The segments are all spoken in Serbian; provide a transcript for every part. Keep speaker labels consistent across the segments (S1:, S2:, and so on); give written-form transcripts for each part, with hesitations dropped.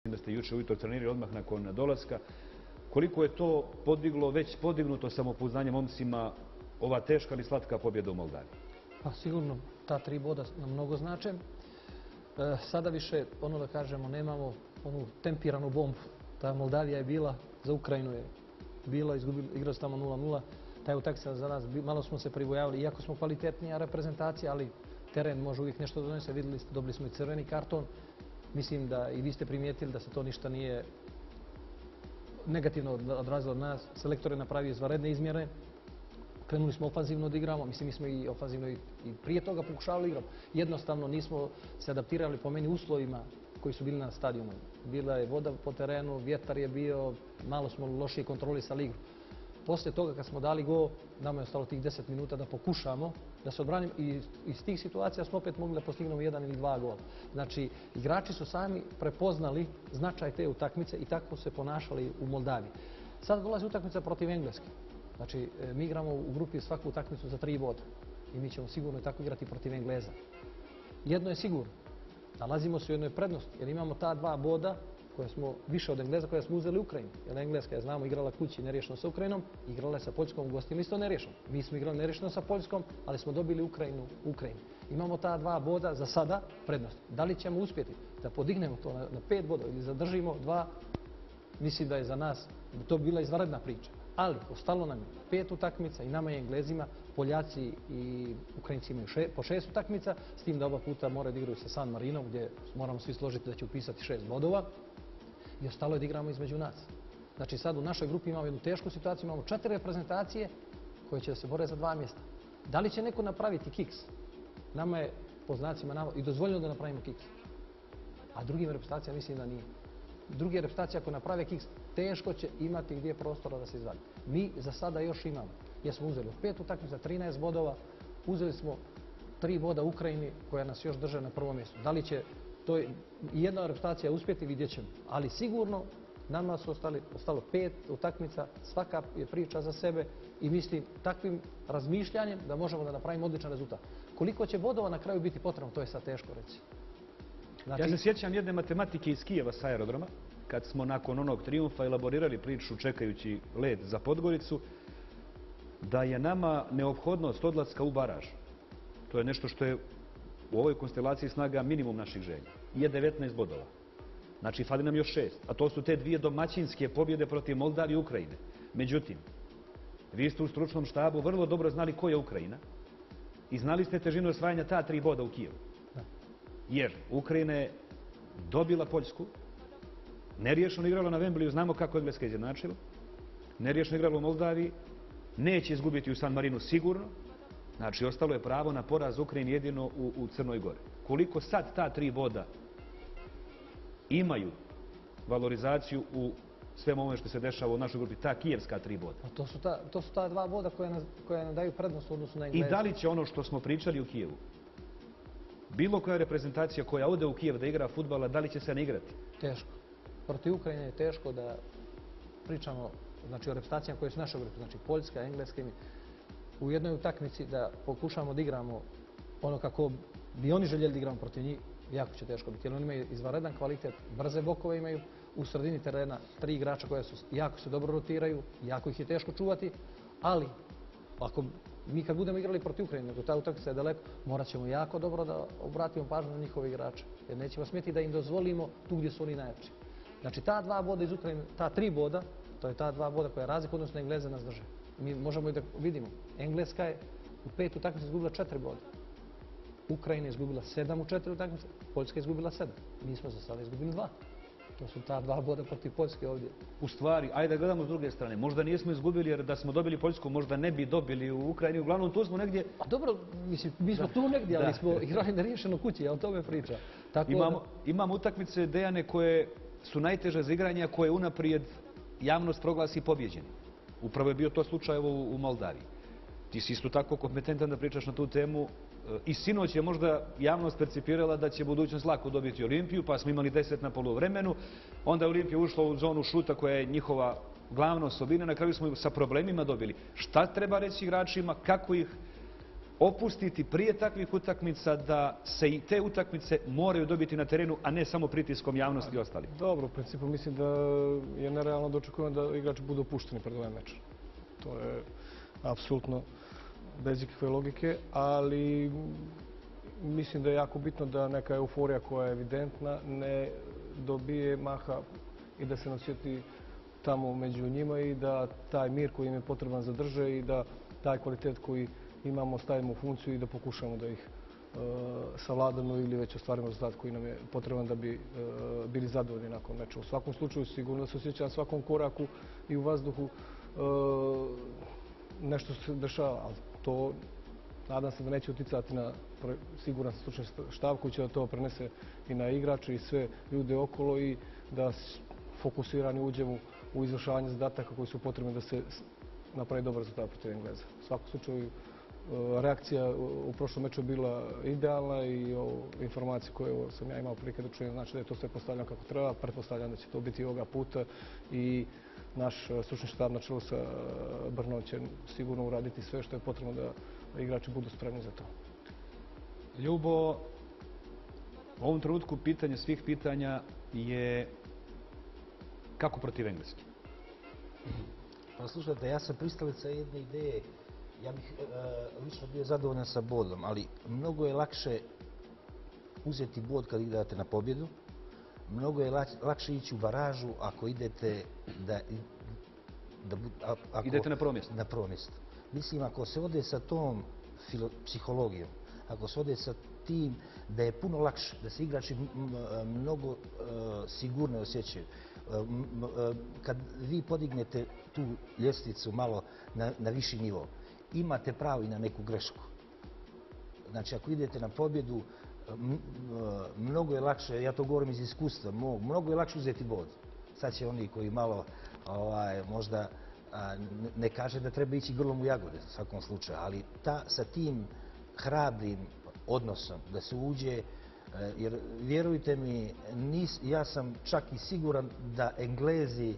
S1: da ste jučer ujutro trenirali odmah nakon dolaska. Koliko je to podiglo, već podignuto samopouzdanje momcima, ova teška ali slatka pobjeda u Moldaviji?
S2: Pa sigurno, ta 3 boda nam mnogo znače. Sada više, ono da kažemo, nemamo onu tempiranu bombu. Ta Moldavija je bila, za Ukrajinu je bila, igrali su tamo 0-0. Taj utakmica za nas, malo smo se pribojavali, iako smo kvalitetnija reprezentacija, ali teren može uvijek nešto da donese. Vidjeli ste, dobili smo i crveni karton. Mislim da i vi ste primijetili da se to ništa nije negativno odrazilo od nas. Selektor je napravio izvanredne izmjere. Krenuli smo ofanzivno da igramo. Mislim, mi smo i ofanzivno i prije toga pokušavali igramo. Jednostavno nismo se adaptirali po meni uslovima koji su bili na stadionu. Bila je voda po terenu, vjetar je bio, malo smo lošije kontrolisali igru. Poslije toga kad smo dali gol, nama je ostalo tih 10 minuta da pokušamo da se odbranimo i iz tih situacija smo opet mogli da postignemo 1 ili 2 gola. Znači, igrači su sami prepoznali značaj te utakmice i tako se ponašali u Moldaviji. Sad dolazi utakmica protiv Engleske. Znači, mi igramo u grupi svaku utakmicu za 3 boda i mi ćemo sigurno tako igrati protiv Engleza. Jedno je sigurno, nalazimo se u jednoj prednosti jer imamo ta 2 boda koje smo više od Engleza koje smo uzeli u Ukrajini. Jer Engleska je, znamo, igrala kući neriješeno sa Ukrajinom, igrala je sa Poljskom u gostima isto neriješeno. Mi smo igrali neriješeno sa Poljskom, ali smo dobili Ukrajinu u Ukrajini. Imamo ta 2 boda za sada prednost. Da li ćemo uspjeti da podignemo to na 5 bodova ili zadržimo 2, mislim da je za nas to bila izvanredna priča. Ali ostalo nam je 5 utakmica i nama i Englezima, Poljaci i Ukrajinci imaju po 6 utakmica, s tim da oba puta moraju da igraju sa San Marinom gdje moramo svi složiti da će upisati 6 bodova. I ostalo je da igramo između nas. Znači sad u našoj grupi imamo jednu tešku situaciju, imamo 4 reprezentacije koje će da se bore za 2 mjesta. Da li će neko napraviti kiks? Nama je po znacima i dozvoljeno da napravimo kiks. A drugim reprezentacijama mislim da nije. Druge reprezentacije ako naprave kiks, teško će imati gdje prostora da se izvadi. Mi za sada još imamo. Jer smo uzeli od 5 utakmica 13 bodova, uzeli smo 3 boda Ukrajini koja nas još drže na prvom mjestu. Da li će to jedna reprezentacija uspjeti, vidjet ćemo. Ali sigurno nama su ostalo 5 utakmica, svaka je priča za sebe i mislim takvim razmišljanjem da možemo da napravimo odličan rezultat. Koliko će bodova na kraju biti potrebno, to je sad teško reći.
S1: Znači, ja se sjećam jedne matematike iz Kijeva sa aerodroma, kad smo nakon onog trijumfa elaborirali priču čekajući let za Podgoricu, da je nama neophodnost odlaska u baraž. To je nešto što je u ovoj konstelaciji snaga minimum naših želja. Je 19 bodova. Znači, fali nam još 6. A to su te 2 domaćinske pobjede protiv Moldavije i Ukrajine. Međutim, vi ste u stručnom štabu vrlo dobro znali ko je Ukrajina i znali ste težinu osvajanja ta 3 boda u Kijevu. Jer Ukrajina je dobila Poljsku, neriješeno igralo na Wembleyju, znamo kako je Engleska izjednačila, neriješeno igralo u Moldaviji, neće izgubiti u San Marinu sigurno. Znači, ostalo je pravo na poraz Ukrajini jedino u Crnoj Gori. Koliko sad ta 3 boda imaju valorizaciju u svemu ovome što se dešava u našoj grupi, ta kijevska 3 boda?
S2: To su ta 2 boda koja nam daju prednost u odnosu na Engleza.
S1: I da li će ono što smo pričali u Kijevu, bilo koja reprezentacija koja ode u Kijev da igra fudbala, da li će se ne igrati?
S2: Teško. Protiv Ukrajine je teško da pričamo, znači, o reprezentacijama koje su naše grupe, znači Poljska, Engleska, u jednoj utakmici da pokušamo da igramo ono kako bi oni željeli da igramo protiv njih, jako će teško biti. Jer oni imaju izvanredan kvalitet, brze bokove imaju, u sredini terena 3 igrača koja jako se dobro rotiraju, jako ih je teško čuvati, ali ako mi kad budemo igrali protiv Ukrajine, do ta utakmica je daleko, morat ćemo jako dobro da obratimo pažnju na njihove igrače. Jer nećemo smjeti da im dozvolimo tu gdje su oni najjači. Znači ta 2 boda iz Ukrajine, ta 3 boda, to je ta 2 boda koja je razlika, odnosno Engleze nas drže. Mi možemo i da vidimo, Engleska je u 5 utakmica izgubila 4 boda. Ukrajina je izgubila 7 u 4 utakmice, Poljska je izgubila 7. Mi smo za sada izgubili 2. To su ta 2 boda protiv Poljske ovdje.
S1: U stvari, ajde da gledamo s druge strane. Možda nismo izgubili jer da smo dobili Poljsku, možda ne bi dobili u Ukrajini. Uglavnom, tu smo negdje...
S2: A dobro, mislim, mi smo tu negdje, ali smo igrali neriješeno kući, ja o tome pričam.
S1: Imamo utakmice, Dejane, koje su najteže za igranje, a koje unaprijed javnost proglasi pobjeđeni. Upravo je bio to slučaj u Moldaviji. Ti si isto tako kompetentan da pričaš na tu temu. I sinoć je možda javnost percipirala da će budućnost lako dobiti Olimpiju, pa smo imali 10 na poluvremenu. Onda je Olimpija ušla u zonu šuta koja je njihova glavna osobina. Na kraju smo sa problemima dobili. Šta treba reći igračima, kako ih opustiti prije takvih utakmica, da se i te utakmice moraju dobiti na terenu, a ne samo pritiskom javnosti i ostali?
S3: Dobro, u principu mislim da je nerealno da očekujemo da igrači budu opušteni pred ovaj meč. To je apsolutno bez ikakve logike, ali mislim da je jako bitno da neka euforija koja je evidentna ne dobije maha i da se ne osjeti tamo među njima i da taj mir koji im je potreban zadrže i da taj kvalitet koji imamo stavimo u funkciju i da pokušamo da ih savladamo ili već ostvarimo rezultat koji nam je potreban da bi bili zadovoljni nakon meča. U svakom slučaju sigurno da se osjeća na svakom koraku i u vazduhu nešto se dešava, ali to nadam se da neće uticati na siguran stručni štab koji će da to prenese i na igrače i sve ljude okolo i da fokusirani uđemo u izvršavanje zadataka koji su potrebni da se napravi dobar rezultat protiv Engleza. U svakom slučaju reakcija u prošlom meču je bila idealna i informacije koje sam ja imao prilike da čujem znači da je to sve postavljeno kako treba. Pretpostavljam da će to biti ovoga puta i naš stručni štab na čelu sa Brnom će sigurno uraditi sve što je potrebno da igrači budu spremni za to.
S1: Ljubo, u ovom trenutku pitanje svih pitanja je kako protiv Engleske?
S4: Pa slušajte, ja sam pristalica jedne ideje. Ja bih lično bio zadovoljan sa bodom, ali mnogo je lakše uzeti bod kad idete na pobjedu. Mnogo je lakše ići u baražu ako idete
S1: idete na prvo mjesto.
S4: Na prvo mjesto. Mislim, ako se ode sa tom psihologijom, ako se ode sa tim da je puno lakše, da se igrači mnogo sigurno osjećaju. Kad vi podignete tu ljestvicu malo na viši nivo, imate pravo i na neku grešku. Znači, ako idete na pobjedu, mnogo je lakše, ja to govorim iz iskustva, mnogo je lakše uzeti bod. Sad će oni koji malo možda ne kaže da treba ići grlom u jagode u svakom slučaju, ali sa tim hrabrim odnosom da se uđe, jer vjerujte mi, ja sam čak i siguran da Englezi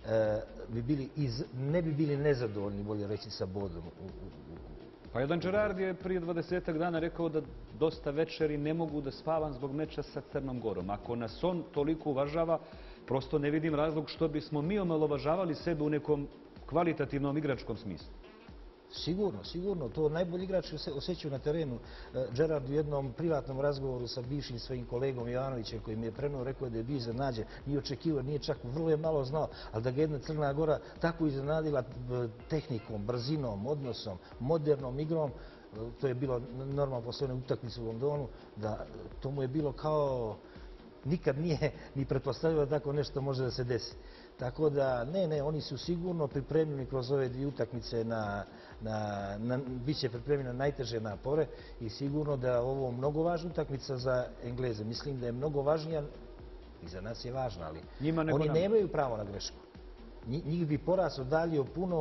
S4: ne bi bili nezadovoljni, bolje reći, sa bodom.
S1: Pa jedan Gerard je prije 20 dana rekao da dosta večeri ne mogu da spavam zbog meča sa Crnom Gorom. Ako nas on toliko uvažava, prosto ne vidim razlog što bismo mi omalovažavali sebe u nekom kvalitativnom igračkom smislu.
S4: Sigurno, sigurno. To najbolji igrači osjećaju na terenu. Gerard u jednom privatnom razgovoru sa bivšim svojim kolegom Jovanovićem koji mi je prenuo rekao da je bio iznenađen. Nije očekivao, nije čak vrlo je malo znao, ali da ga jedna Crna Gora tako iznenadila tehnikom, brzinom, odnosom, modernom igrom, to je bilo normalno posle one utakmice u Londonu, da to mu je bilo kao nikad nije ni pretpostavljeno da tako nešto može da se desi. Tako da, ne, oni su sigurno pripremljeni kroz ove dvije utakmice bit će pripremljeni na najteže napore i sigurno da je ovo mnogo važna utakmica za Engleze. Mislim da je mnogo važnija, i za nas je važna, ali oni nemaju pravo na grešku. Njih bi poraz odaljio puno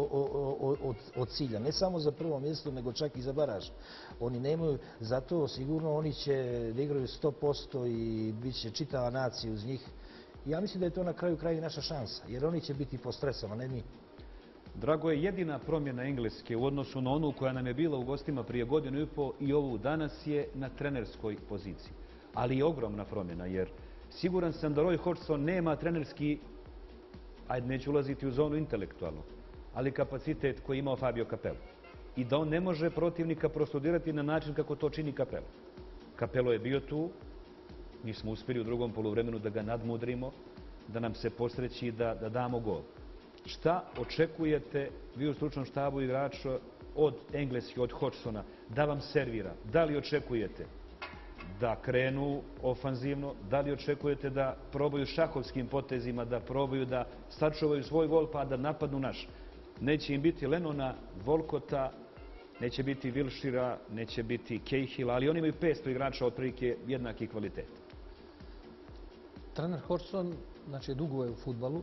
S4: od cilja, ne samo za prvo mjesto, nego čak i za baraž. Oni nemaju, zato sigurno oni će da igraju 100% i bit će čitava nacija uz njih. Ja mislim da je to na kraju krajeva naša šansa, jer oni će biti pod stresom, a ne mi.
S1: Drago, je jedina promjena Engleske u odnosu na onu koja nam je bila u gostima prije godinu i pol i ovu danas je na trenerskoj poziciji. Ali je ogromna promjena, jer siguran sam da Roy Hodgson nema trenerski, ajde neću ulaziti u zonu intelektualnog, ali kapacitet koji je imao Fabio Capello. I da on ne može protivnika prostudirati na način kako to čini Capello. Capello je bio tu, mi smo uspjeli u drugom poluvremenu da ga nadmudrimo, da nam se posreći da damo gol. Šta očekujete vi u stručnom štabu igrača od Engleske, od Hodgsona, da vam servira? Da li očekujete da krenu ofanzivno? Da li očekujete da probaju šahovskim potezima, da probaju da sačuvaju svoj gol pa da napadnu naš? Neće im biti Lennona, Volkota, neće biti Wilshira, neće biti Cahilla, ali oni imaju 500 igrača otprilike jednaki kvalitet.
S2: Trener Hodgson, znači, dugo je u fudbalu.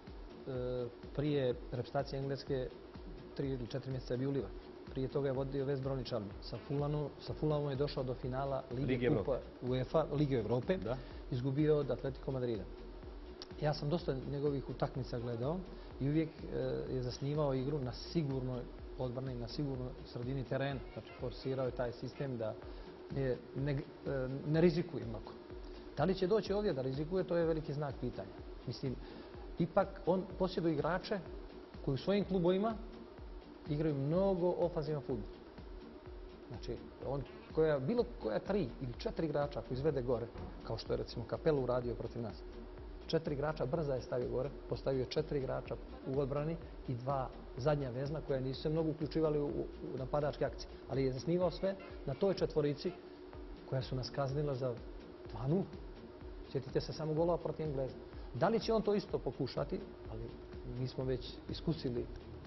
S2: Prije reprezentacije Engleske 3 ili 4 mjeseca je bio u Liverpoolu. Prije toga je vodio West Bromwich Albion. Sa Fulhamom je došao do finala Lige Kupa UEFA, Lige Evrope, izgubio od Atletico Madrida. Ja sam dosta njegovih utakmica gledao i uvijek je zasnivao igru na sigurnoj odbrane i na sigurnoj sredini terena. Znači, forsirao je taj sistem da ne rizikuje mnogo. Da li će doći ovdje da rizikuje, to je veliki znak pitanja. Mislim, ipak on posjeduje igrače koji u svojim klubovima igraju mnogo ofanzivan fudbal. Znači, bilo koja 3 ili 4 igrača ako izvede gore, kao što je recimo Capello uradio protiv nas, 4 igrača brza je stavio gore, postavio je 4 igrača u odbrani i 2 zadnja vezna koja nisu se mnogo uključivali u napadačke akcije. Ali je zasnivao sve na toj četvorici koja su nas kaznila za 2-0. Sjetite se samo golova protiv Engleza. Da li će on to isto pokušati, ali mi smo već iskusili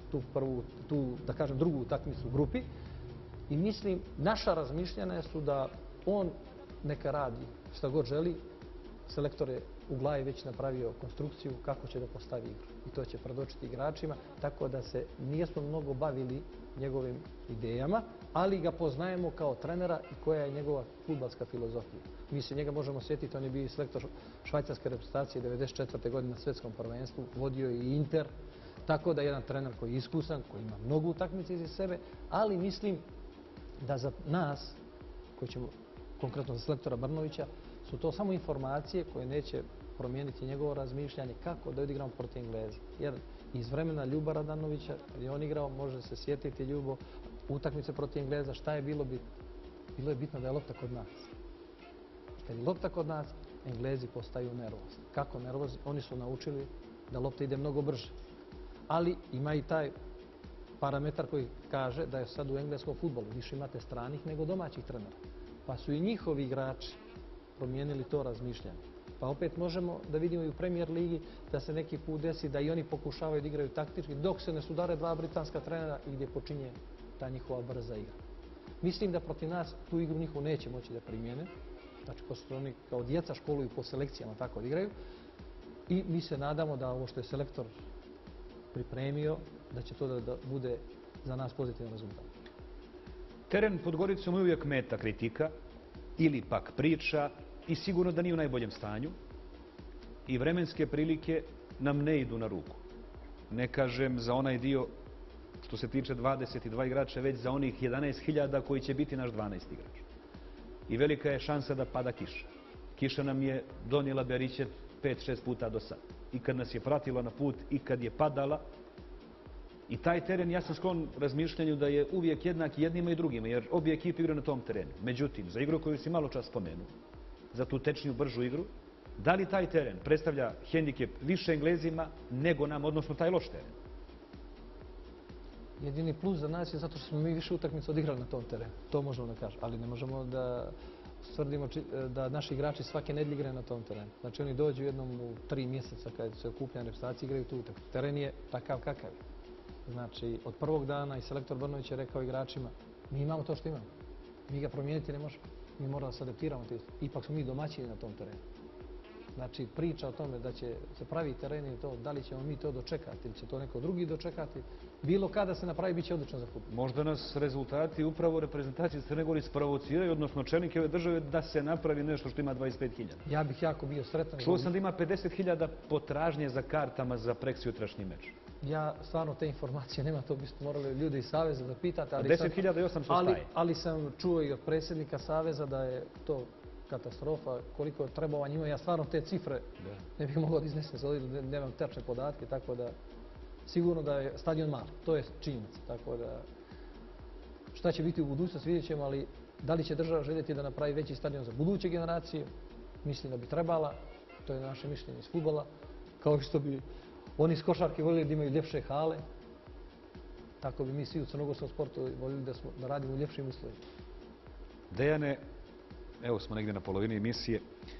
S2: da kažem, drugu utakmicu u grupi i mislim, naša razmišljanja su da on neka radi šta god želi. Selektor je u glavi već napravio konstrukciju kako će da postavi igru i to će predočiti igračima, tako da se nijesmo mnogo bavili njegovim idejama, ali ga poznajemo kao trenera i koja je njegova fudbalska filozofija. Mi se njega možemo sjetiti, on je bio selektor švajcarske reprezentacije 1994. godine na svjetskom prvenstvu, vodio je i Inter, tako da je jedan trener koji je iskusan, koji ima mnogo utakmice iza sebe, ali mislim da za nas, koji ćemo konkretno za selektora Brnovića, su to samo informacije koje neće promijeniti njegovo razmišljanje kako da odigramo protiv Engleza. Jer iz vremena Ljuba Radanovića, kad je on igrao, može se sjetiti Ljubo, utakmice protiv Engleza, šta je bilo bitno? Bilo je bitno da je lopta kod nas. Kad je lopta kod nas, Englezi postaju nervozni. Kako nervozni? Oni su naučili da lopta ide mnogo brže. Ali ima i taj parametar koji kaže da je sad u engleskom fudbalu više imate stranih nego domaćih trenera. Pa su i njihovi igrači promijenili to razmišljanje. Pa opet možemo da vidimo i u Premier ligi da se neki put desi da i oni pokušavaju da igraju taktički dok se ne sudare 2 britanska trenera i gdje počinje ta njihova brza igra. Mislim da protiv nas tu igru njihovu neće moći da primijene. Znači, pošto oni kao djeca školuju po selekcijama tako da igraju. I mi se nadamo da ovo što je selektor pripremio, da će to da bude za nas pozitivan rezultat.
S1: Teren pod Goricom je uvijek meta kritika ili pak priča i sigurno da nije u najboljem stanju i vremenske prilike nam ne idu na ruku. Ne kažem za onaj dio što se tiče 22 igrača, već za onih 11.000 koji će biti naš 12 igrač. I velika je šansa da pada kiša. Kiša nam je donijela Beriće 5-6 puta do sad. I kad nas je pratila na put i kad je padala. I taj teren, ja sam sklon razmišljanju da je uvijek jednak jednima i drugima, jer obje ekipe igraju na tom terenu. Međutim, za igru koju si malo čas spomenuo, za tu tečniju, bržu igru, da li taj teren predstavlja hendikep više Englezima nego nam, odnosno taj loš teren?
S2: Jedini plus za nas je zato što smo mi više utakmica odigrali na tom terenu. To možemo da kažemo, ali ne možemo da stvrdimo da naši igrači svake nedelje igraju na tom terenu. Znači oni dođu jednom u 3 mjeseca kad se okuplja reprezentacija igraju tu utakmicu. Teren je takav kakav je. Znači, od prvog dana i selektor Brnović je rekao igračima, mi imamo to što imamo. Mi ga promijeniti ne možemo. Mi moramo da se adaptiramo. Ipak smo mi domaćini na tom terenu. Znači, priča o tome da će se pravi teren i to, da li ćemo mi to dočekati ili će to neko drugi dočekati, bilo kada se napravi, bit će odlično za fudbal.
S1: Možda nas rezultati upravo reprezentacije Crne Gore isprovociraju, odnosno čelnike ove države, da se napravi nešto što ima 25.000.
S2: Ja bih jako bio sretan.
S1: Čuo sam da ima 50.000 potražnje za kartama za preksutrašnji meč.
S2: Ja stvarno te informacije nema, to biste morali ljudi iz Saveza da pitate.
S1: 10.800 staje.
S2: Ali sam čuo i od predsjednika Saveza da je to katastrofa, koliko je trebalo njima. Ja stvarno te cifre ne bih mogao da iznesem, nemam tačne podatke, tako da sigurno da je stadion mali. To je činjenica, tako da šta će biti u budućnosti vidjet ćemo, ali da li će država željeti da napravi veći stadion za buduće generacije? Mislim da bi trebala, to je naše mišljenje iz fudbala, kao što bi oni iz košarke voljeli da imaju ljepše hale, tako bi mi svi u crnogorskom sportu voljeli da radimo u ljepšim uslovima.
S1: Dejane, evo smo negdje na polovini emisije.